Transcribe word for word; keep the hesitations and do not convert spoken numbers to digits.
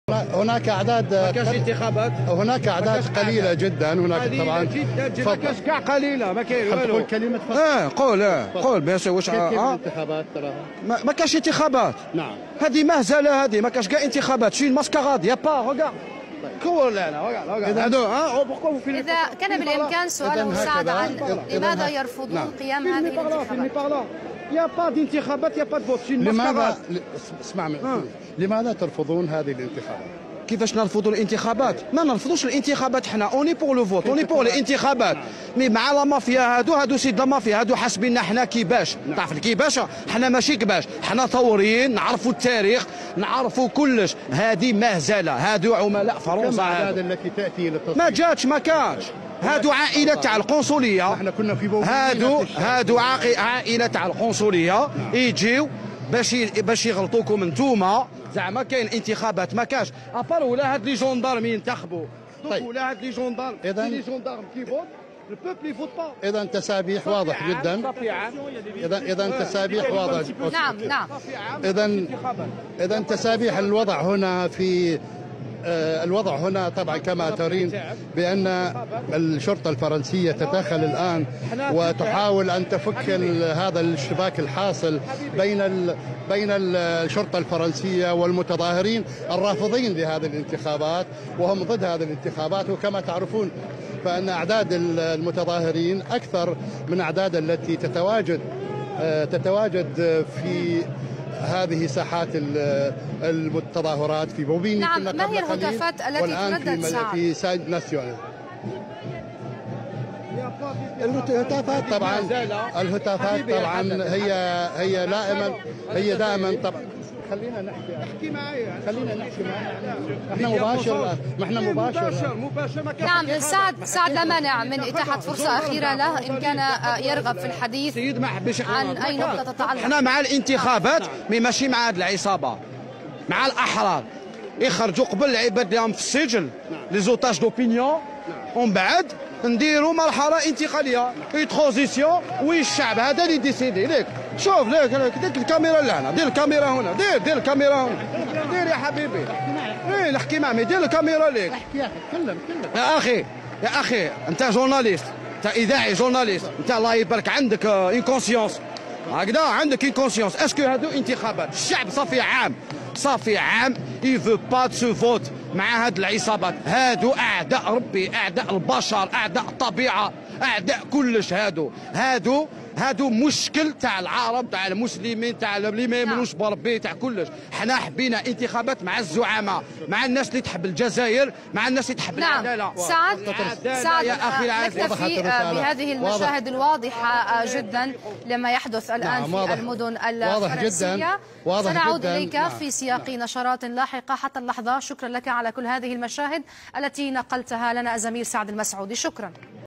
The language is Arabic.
هناك اعداد ما كاش انتخابات، هناك اعداد قليله جدا. هناك قليلة طبعا جدا، ما كاش كاع قليله، ما كاين والو. تقول كلمه تفضل. اه قول اه قول بيان سور. واش كيف كيف اه الانتخابات تراها؟ ما ما كاش انتخابات. نعم هذه مهزله، هذه ما كاش كاع انتخابات. شي ماسكاراد يا با ريغارد كول هنا ريغارد هادو اه بوركو في. إذا كان بالإمكان سؤال مساعد عن لماذا يرفضون نعم. قيام هذه الانتخابات؟ يا با دانتخابات، يا با دو فوت. شي لماذا ماسكاراد. اسمع من آه. لماذا ترفضون هذه الانتخابات؟ كيفاش نرفضوا الانتخابات؟ ما نرفضوش الانتخابات، حنا اوني بور لو فوت، اوني بور الانتخابات. مي مع لا مافيا هادو هادو سيد لا مافيا هادو حاسبيننا حنا كيفاش. تعرف كيفاش؟ حنا ماشي كيفاش، حنا ثوريين، نعرفوا التاريخ، نعرفوا كلش. هذه مهزله، هادو عملاء فرنسا. كم الاعداد التي تاتي للتصويت؟ ما جاتش، ما كانش. هادو عائله تاع القنصليه. احنا كنا في بوابه. هادو هادو عائله تاع القنصليه يجيو باش باش يغلطوكم انتوما. زعما كاين انتخابات ما كاش ابار ولا هاد لي جوندارم ينتخبوا. طيب. ولا هاد لي جوندارم إذن- لي جوندارم كي فوت البوبل يفوت با. اذا تسابيح واضح جدا. اذا اذا تسابيح واضح. نعم نعم. اذا اذا تسابيح الوضع هنا في آه، الوضع هنا طبعا كما ترين بأن الشرطة الفرنسية تتدخل الآن وتحاول أن تفك ال- هذا الاشتباك الحاصل بين ال بين ال- الشرطة الفرنسية والمتظاهرين الرافضين لهذه الانتخابات وهم ضد هذه الانتخابات. وكما تعرفون فأن أعداد ال- المتظاهرين أكثر من أعداد التي تتواجد آه، تتواجد في هذه ساحات التظاهرات في بوبيني. نعم، كنا ما قبل هي قليل، الهتافات التي والآن تردد في ساعة؟ في سايد ناسيونال. الهتافات طبعا الهتافات طبعا هي هي دائما هي دائما طبعا. خلينا نحكي احكي معايا، خلينا نحكي معايا. احنا مباشر ما احنا مباشر مباشر ما كان. نعم سعد سعد لا مانع من إتاحة فرصة أخيرة له إن كان يرغب في الحديث سيد ما حبش عن أي نقطة تتعلق. احنا مع الانتخابات مي ماشي مع هاد العصابه، مع الاحرار يخرجوا قبل العباد اللي راهم في السجن لي زوتاج دوبينيون، ومن بعد نديروا مرحله انتقاليه اي ترانزيسيون والشعب هذا اللي ديسيدي. ليك شوف ليك ليك دير الكاميرا لهنا، دير الكاميرا هنا، دير دير الكاميرا هنا، دير يا حبيبي. ايه نحكي معاه، دير الكاميرا ليك. احكي يا اخي تكلم تكلم يا اخي يا اخي انت جورناليست، انت اذاعي جورناليست، انت الله يبارك عندك اون كونسيونس هكذا، عندك اون كونسيونس. اسكو هادو انتخابات الشعب صافي عام صافي عام يفو با سو فوت مع هاد العصابات هادو. اعداء ربي، اعداء البشر، اعداء الطبيعه، اعداء كلش. هادو هادو هادو مشكل تاع العرب، تاع المسلمين، تاع اللي ما يؤمنوش بربي، تاع كلش. حنا حبينا انتخابات مع الزعماء، مع الناس اللي تحب الجزائر، مع الناس اللي تحب نعم العداله. سعد سعد يا أخي العزيز. نكتفي بهذه المشاهد الواضحة جدا لما يحدث الآن نعم، في واضح. المدن واضح الفرنسية. جدا. واضح سنعود جدا. إليك نعم. في سياق نشرات لاحقة. حتى اللحظة شكرا لك على كل هذه المشاهد التي نقلتها لنا الزميل سعد المسعودي. شكرا.